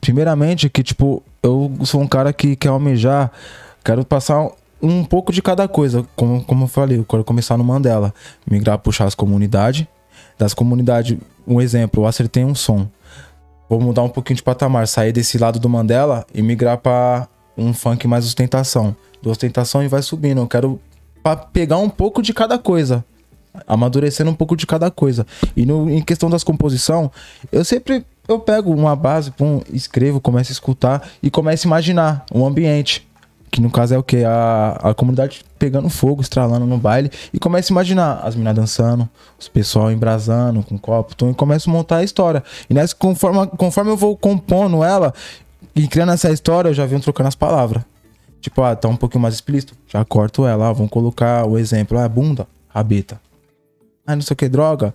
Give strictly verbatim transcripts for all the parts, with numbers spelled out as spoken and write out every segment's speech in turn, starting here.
primeiramente que, tipo, eu sou um cara que quer almejar, quero passar um pouco de cada coisa, como, como eu falei, eu quero começar no Mandela, migrar, puxar as comunidades, das comunidades, um exemplo, eu acertei um som, vou mudar um pouquinho de patamar, sair desse lado do Mandela e migrar pra um funk mais ostentação, de ostentação e vai subindo, eu quero pra pegar um pouco de cada coisa, amadurecendo um pouco de cada coisa, e no, em questão das composição, eu sempre, eu pego uma base, pum, escrevo, começo a escutar e começo a imaginar um ambiente. Que no caso é o que? A, a comunidade pegando fogo, estralando no baile. E começa a imaginar as meninas dançando, os pessoal embrasando com copo. Então eu começo a montar a história. E nessa, conforme, conforme eu vou compondo ela e criando essa história, eu já venho trocando as palavras. Tipo, ah, tá um pouquinho mais explícito. Já corto ela. Ah, vamos colocar o exemplo. Ah, bunda, rabeta. Ah, não sei o que, droga.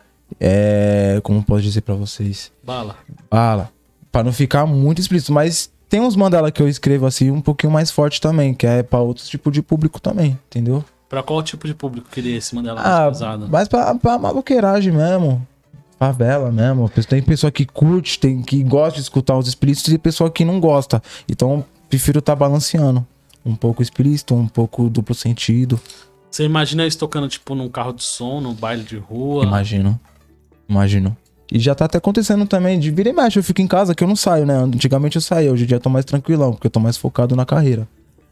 É. Como posso dizer pra vocês? Bala. Bala. Pra não ficar muito explícito. Mas. Tem uns Mandela que eu escrevo assim um pouquinho mais forte também, que é pra outros tipos de público também, entendeu? Pra qual tipo de público queria esse Mandela ah, mais pesado? Mais pra, pra maloqueiragem mesmo, favela mesmo. Tem pessoa que curte, tem que gosta de escutar os explícitos e pessoa que não gosta. Então, prefiro estar tá balanceando. Um pouco explícito, um pouco duplo sentido. Você imagina isso tocando tipo num carro de som, num baile de rua? Imagino, imagino. E já tá até acontecendo também, de vira e mexe, eu fico em casa que eu não saio, né? Antigamente eu saía, hoje em dia eu tô mais tranquilão, porque eu tô mais focado na carreira.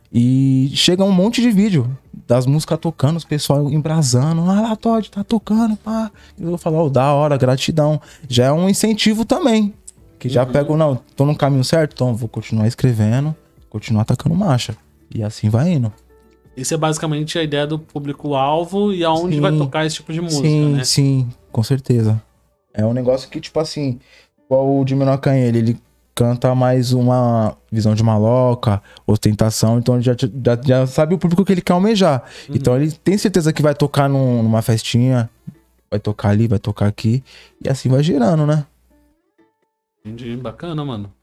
E chega um monte de vídeo das músicas tocando, os pessoal embrasando. Ah lá, Todd, tá tocando, pá. E eu vou falar, ó, oh, da hora, gratidão. Já é um incentivo também. Que já uhum. pego, não, tô no caminho certo, então vou continuar escrevendo, continuar tacando marcha. E assim vai indo. Isso é basicamente a ideia do público-alvo e aonde sim, vai tocar esse tipo de música, sim, né? Sim, com certeza. É um negócio que, tipo assim, igual o Jimmy Nocanhele, ele canta mais uma visão de maloca, ostentação, então ele já, já, já sabe o público que ele quer almejar. Uhum. Então ele tem certeza que vai tocar num, numa festinha, vai tocar ali, vai tocar aqui, e assim vai girando, né? Entendi, bacana, mano.